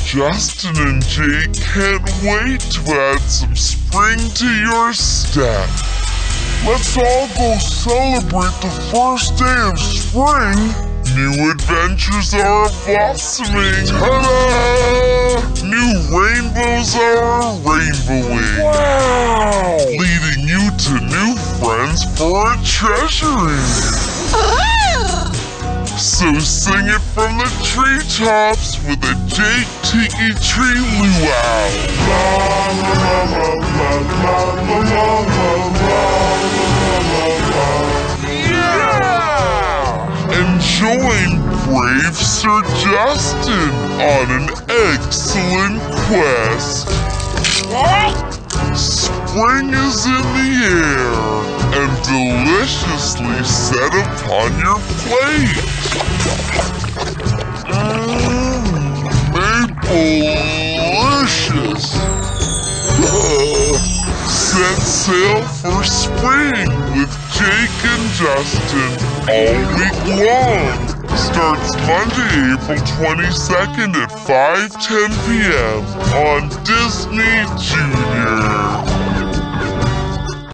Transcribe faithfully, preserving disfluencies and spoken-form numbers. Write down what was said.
Justin and Jake can't wait to add some spring to your step. Let's all go celebrate the first day of spring. New adventures are blossoming. Ta-da! New rainbows are rainbowing. Wow! Leading you to new friends for a treasuring. So sing it from the treetops with a Jake Tiki Tree luau. La la la la la la la la la la. Yeah! And join brave Sir Justin on an excellent quest. Spring is in the air and deliciously set upon your plate. Mmm, maple-licious. Set sail for spring with Jake and Justin all week long. Starts Monday, April twenty-second at five ten p m on Disney Junior